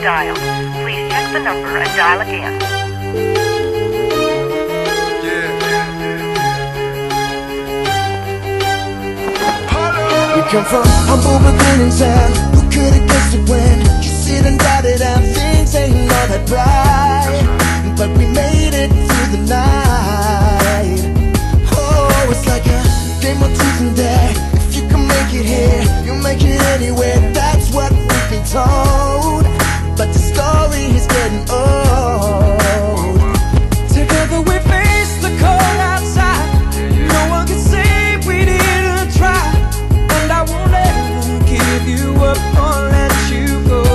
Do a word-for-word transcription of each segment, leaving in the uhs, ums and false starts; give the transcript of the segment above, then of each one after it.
dialed. Please check the number and dial again. We come from humble beginnings, and who could've guessed it when you sit and doubted and things ain't all that bright, but we made it through the night. Oh, it's like a game of truth and dare. If you can make it here, you'll make it anywhere. That's what we've been told, but the story is getting old. Together we face the cold outside. No one can say we didn't try, and I won't ever give you up or let you go.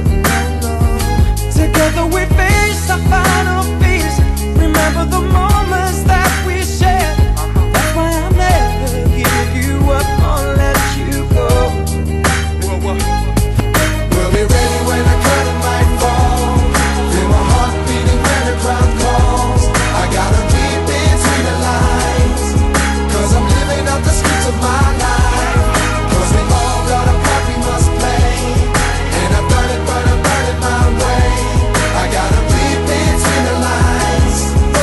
Together we face our final fears. Remember the moments that we shared. That's why I'll never give you up or let you go. We'll be ready when the curtain might fall. Feel my heart beating when the crowd calls. I gotta read between the lines, cause I'm living out the script of my life. Cause we all got a part we must play, and I burn it, burn it, burn it my way. I gotta read between the lines,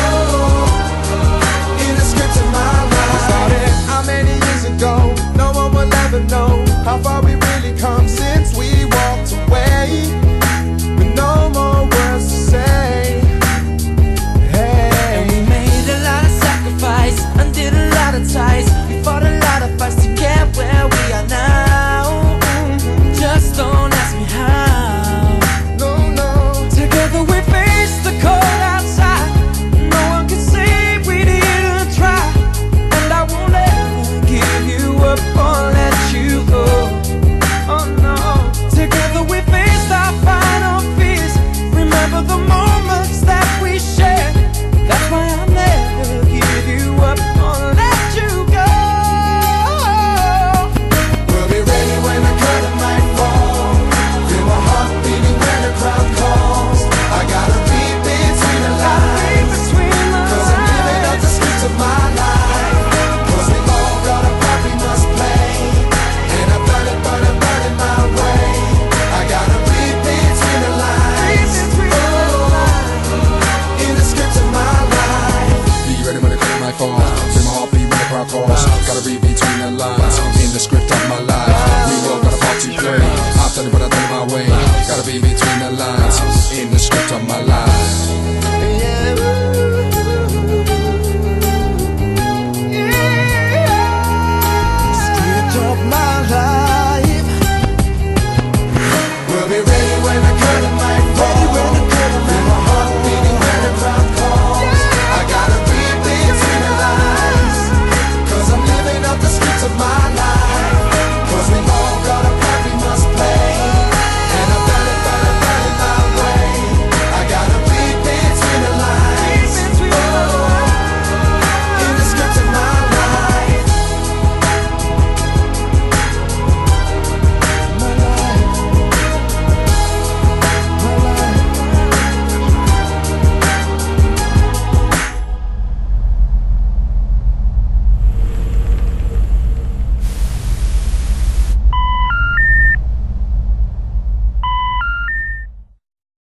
oh, in the script of my life. We started how many years ago? No one will ever know how far we really come since we walked away, with no more words to say. Hey. And we made a lot of sacrifice, undid a lot of ties. We fought a lot of fights to get where we are now. Just don't ask me how. No, no. Together we face the cold outside. No one can say we didn't try, and I won't ever give you up or let you go. Oh no. Together we faced our final fears. Remember the moments that we shared. That's why I'll never give you up or let you go. We'll be ready when the curtain might fall. Feel my heart beating when the crowd calls. I gotta read between the lines, cause I'm living out the script of my life. Cause we all got a part we must play, and I burn it, burn it, burn it my way. I gotta read between the lines, oh, in the script of my life. Be ready when the curtain might fall. Feel my heart beat when the crowd calls. Gotta read between the lines, in the script of my life. We all got a part to play. I'll tell you what I do my way. Gotta be between the lines, in the script of my life.